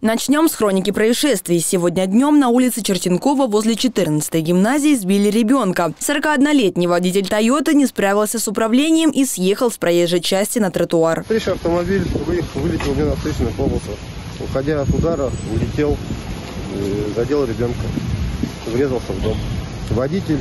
Начнем с хроники происшествий. Сегодня днем на улице Чертенкова возле 14-й гимназии сбили ребенка. 41-летний водитель «Тойоты» не справился с управлением и съехал с проезжей части на тротуар. Встречный автомобиль вылетел мне на встречную полосу. Уходя от удара, улетел, задел ребенка, врезался в дом. Водитель,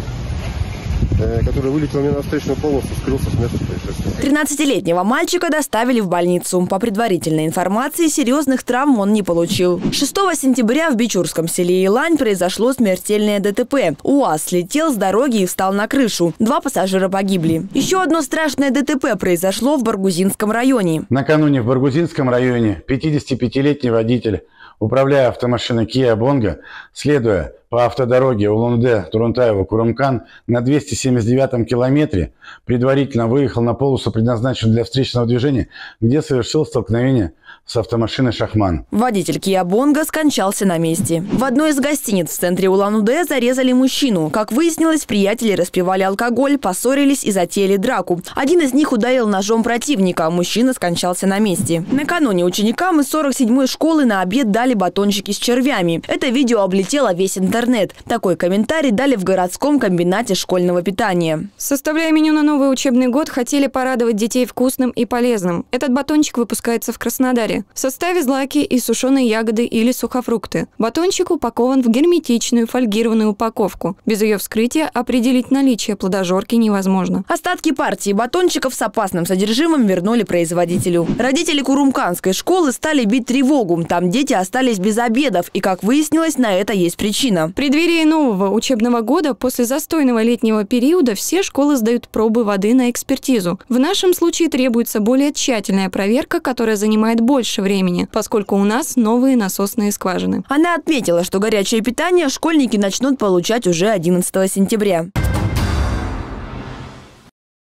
который вылетел мне на встречную полосу, скрылся с места происшествия. 13-летнего мальчика доставили в больницу. По предварительной информации, серьезных травм он не получил. 6 сентября в Бичурском селе Илань произошло смертельное ДТП. УАЗ слетел с дороги и встал на крышу. 2 пассажира погибли. Еще одно страшное ДТП произошло в Баргузинском районе. Накануне в Баргузинском районе 55-летний водитель, управляя автомашиной Kia Bongo, следуя по автодороге Улан-Удэ, Турунтаево-Курымкан на 279-м километре, предварительно выехал на полосу, предназначенную для встречного движения, где совершил столкновение с автомашиной «Шахман». Водитель Kia Bongo скончался на месте. В одной из гостиниц в центре Улан-Удэ зарезали мужчину. Как выяснилось, приятели распивали алкоголь, поссорились и затеяли драку. Один из них ударил ножом противника, а мужчина скончался на месте. Накануне ученикам из 47-й школы на обед дали батончики с червями. Это видео облетело весь интернет. Такой комментарий дали в городском комбинате школьного питания. Составляя меню на новый учебный год, хотели порадовать детей вкусным и полезным. Этот батончик выпускается в Краснодаре. В составе злаки и сушеные ягоды или сухофрукты. Батончик упакован в герметичную фольгированную упаковку. Без ее вскрытия определить наличие плодожорки невозможно. Остатки партии батончиков с опасным содержимым вернули производителю. Родители Курумканской школы стали бить тревогу. Там дети остались без обедов. И, как выяснилось, на это есть причина. В преддверии нового учебного года после застойного летнего периода все школы сдают пробы воды на экспертизу. В нашем случае требуется более тщательная проверка, которая занимает больше времени, поскольку у нас новые насосные скважины. Она отметила, что горячее питание школьники начнут получать уже 11 сентября.